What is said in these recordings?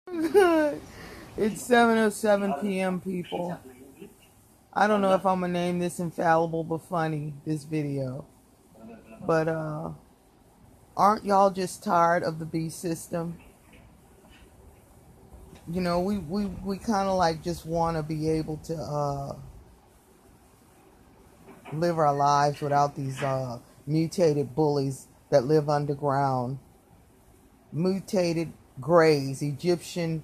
It's 7:07 p.m. people. I don't know if I'm gonna name this infallible but funny, this video. But aren't y'all just tired of the beast system? You know, we kind of like just want to be able to live our lives without these mutated bullies that live underground. Mutated greys, Egyptian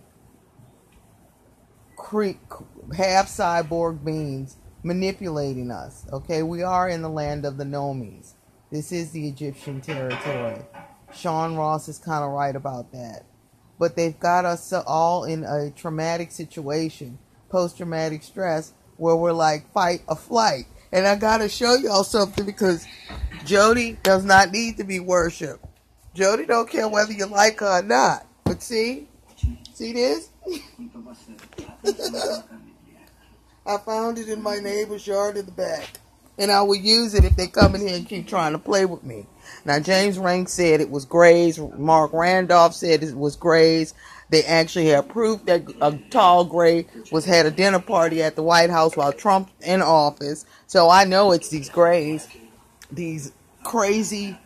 half cyborg beings manipulating us. Okay, we are in the land of the Nomes. This is the Egyptian territory. Sean Ross is kind of right about that. But they've got us all in a traumatic situation, post-traumatic stress, where we're like fight or flight. And I gotta show y'all something, because Jody does not need to be worshipped. Jody don't care whether you like her or not. But see this? I found it in my neighbor's yard in the back. And I will use it if they come in here and keep trying to play with me. Now, James Rank said it was Gray's. Mark Randolph said it was Gray's. They actually have proof that a tall Gray had a dinner party at the White House while Trump's in office. So I know it's these Grays, these crazy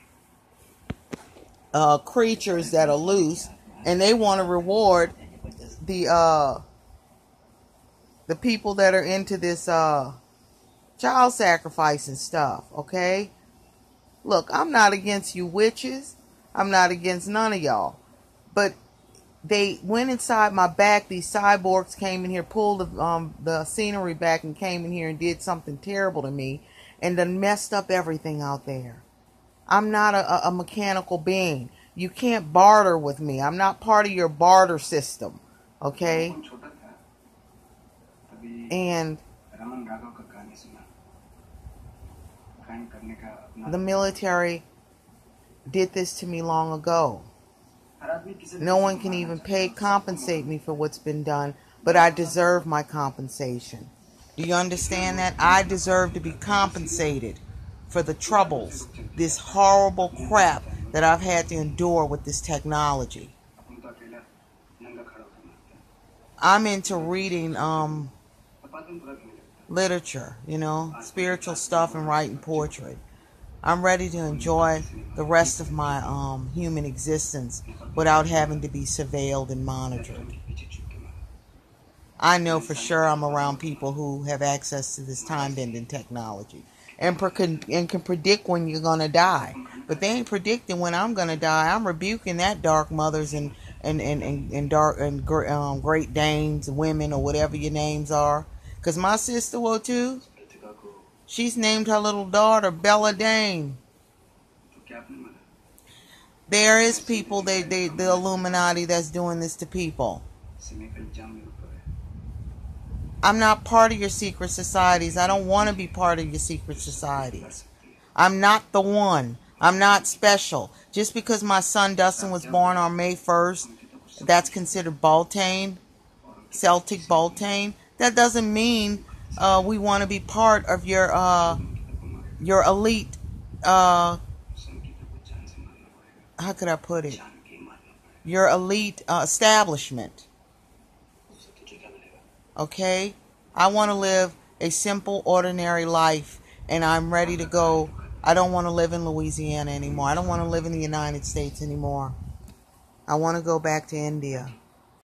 creatures that are loose, and they want to reward the people that are into this child sacrifice and stuff. Okay, look, I'm not against you witches. I'm not against none of y'all, but they went inside my back. These cyborgs came in here, pulled the scenery back, and came in here and did something terrible to me, and done messed up everything out there. I'm not a mechanical being. You can't barter with me. I'm not part of your barter system. Okay? And the military did this to me long ago. No one can even compensate me for what's been done, but I deserve my compensation. Do you understand that? I deserve to be compensated for the troubles, this horrible crap that I've had to endure with this technology. I'm into reading literature, you know, spiritual stuff, and writing poetry. I'm ready to enjoy the rest of my human existence without having to be surveilled and monitored. I know for sure I'm around people who have access to this time-bending technology and can predict when you're going to die. But they ain't predicting when I'm going to die. I'm rebuking that dark mothers and Great Danes, women, or whatever your names are. Because my sister will too. She's named her little daughter Bella Dane. There is people, the Illuminati, that's doing this to people. I'm not part of your secret societies. I don't want to be part of your secret societies. I'm not the one. I'm not special. Just because my son Dustin was born on May 1st, that's considered Beltane, Celtic Beltane. That doesn't mean we want to be part of your elite, how could I put it? Your elite establishment. Okay? I want to live a simple, ordinary life, and I'm ready to go. I don't want to live in Louisiana anymore. I don't want to live in the United States anymore. I want to go back to India.